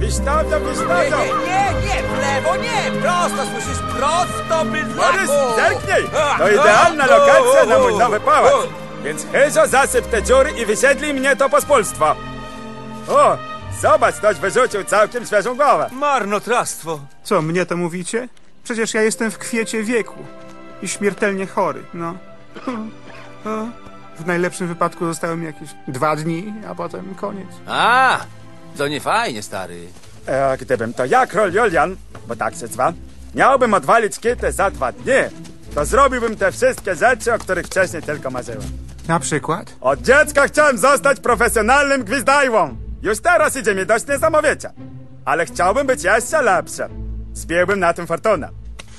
Wiśnawia, wiśnawia! Nie, w lewo, nie! Prosto, słyszysz? Prosto, bydlaku! Borys, zerknij! To idealna lokacja na mój nowy pałac. Więc chyżo zasyp te dziury i wysiedlij mnie to pospólstwo. O, zobacz, ktoś wyrzucił całkiem świeżą głowę. Marnotrawstwo. Co, mnie to mówicie? Przecież ja jestem w kwiecie wieku i śmiertelnie chory, no. W najlepszym wypadku zostałem jakieś 2 dni, a potem koniec. A, to nie fajnie, stary. Gdybym to ja, król Julian, bo tak się zwa, miałbym odwalić kitę za 2 dni, to zrobiłbym te wszystkie rzeczy, o których wcześniej tylko marzyłem. Na przykład? Od dziecka chciałem zostać profesjonalnym gwizdajłą. Już teraz idzie mi dość niesamowicie. Ale chciałbym być jeszcze lepszy. Zbiłbym na tym fortunę.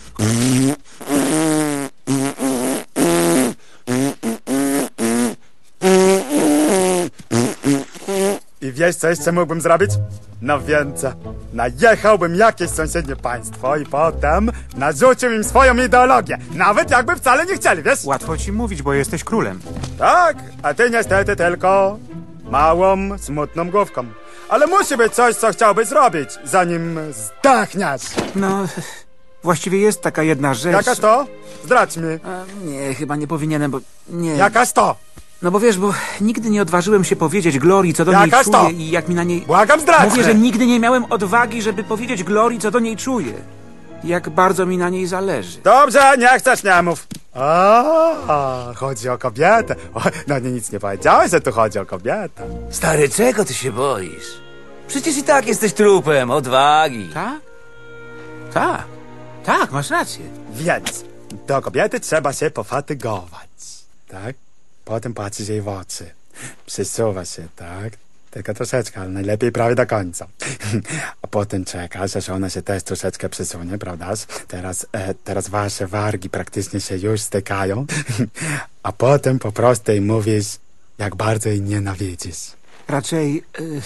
I wiesz, co jeszcze mógłbym zrobić? No więcej. Najechałbym jakieś sąsiednie państwo i potem narzucił im swoją ideologię. Nawet jakby wcale nie chcieli, wiesz? Łatwo ci mówić, bo jesteś królem. Tak, a ty niestety tylko małą, smutną główką. Ale musi być coś, co chciałbyś zrobić, zanim zdechniesz. No, właściwie jest taka jedna rzecz. Jakaż to? Zdradź mi. Nie, chyba nie powinienem, bo nie. Jakaż to? No bo wiesz, bo nigdy nie odważyłem się powiedzieć Glorii, co do niej Jakaż czuję to? i jak mi na niej... Błagam, zdradź Mówię, mi. że nigdy nie miałem odwagi, żeby powiedzieć Glorii, co do niej czuję. I jak bardzo mi na niej zależy. Dobrze, nie chcesz, nie mów. Chodzi o kobietę. O, no nic nie powiedziałeś, że tu chodzi o kobietę. Stary, czego ty się boisz? Przecież i tak jesteś trupem, odwagi. Tak? Tak. Tak, masz rację. Więc do kobiety trzeba się pofatygować, tak? Potem patrzysz jej w oczy. Przysuwa się, tak? Tylko troszeczkę, ale najlepiej prawie do końca. A potem czekasz, aż ona się też troszeczkę przysunie, prawdaż? Teraz wasze wargi praktycznie się już stykają. A potem po prostu jej mówisz, jak bardzo jej nienawidzisz. Raczej...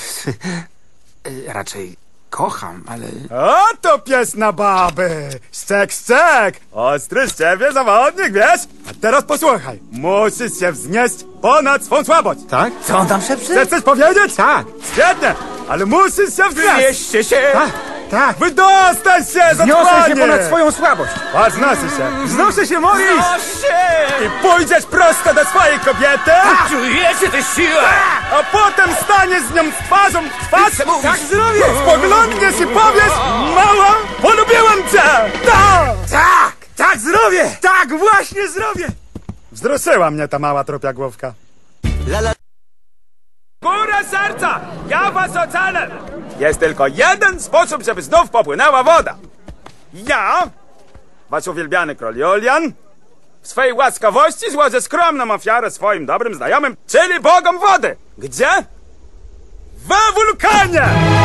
raczej kocham, ale... Oto pies na baby! Szczek, szczek! Ostry z ciebie zawodnik, wiesz? A teraz posłuchaj. Musisz się wznieść ponad swą słabość. Tak? Co on tam szepcze? Chcesz coś powiedzieć? Tak. Świetnie! Ale musisz się wznieść! Wieście się! Tak, tak. Wydostać się, Wzniosę się zatwanie! ponad swoją słabość. Patrz, wznosi się. Wznoszę się, Morris! O się! I pójdziesz prosto do swojej kobiety, Czujecie tę siłę? a potem staniesz z nią twarzą w twarz. Co mówisz? Tak zrobię! Spoglądniesz i powiesz, mała, polubiłem cię! Tak! Tak! Tak zrobię! Tak właśnie zrobię! Wzruszyła mnie ta mała trupia główka. Górę serca! Ja was ocalę! Jest tylko jeden sposób, żeby znów popłynęła woda. Ja, wasz uwielbiany król Julian, w swej łaskawości złożę skromną ofiarę swoim dobrym znajomym, czyli bogom wody. Gdzie? We wulkanie!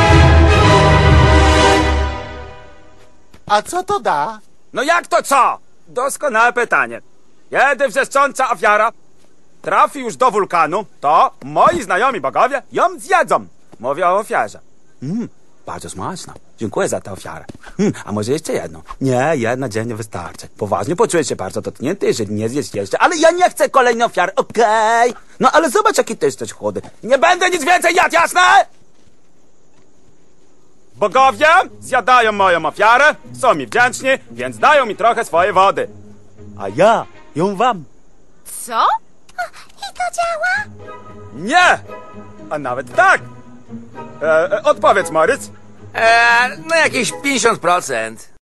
A co to da? No jak to co? Doskonałe pytanie. Kiedy wrzeszcząca ofiara trafi już do wulkanu, to moi znajomi bogowie ją zjedzą. Mówię o ofiarze. Bardzo smaczna. Dziękuję za tę ofiarę. A może jeszcze jedną? Nie, jedna dziennie wystarczy. Poważnie poczuję się bardzo dotknięty, jeżeli nie zjeść jeszcze. Ale ja nie chcę kolejnej ofiary, okej? No ale zobacz, jaki ty jesteś chudy. Nie będę nic więcej jadł, jasne? Bogowie zjadają moją ofiarę, są mi wdzięczni, więc dają mi trochę swojej wody. A ja ją wam. Co? I to działa? Nie! A nawet tak! Odpowiedz, Morris. No jakieś 50%.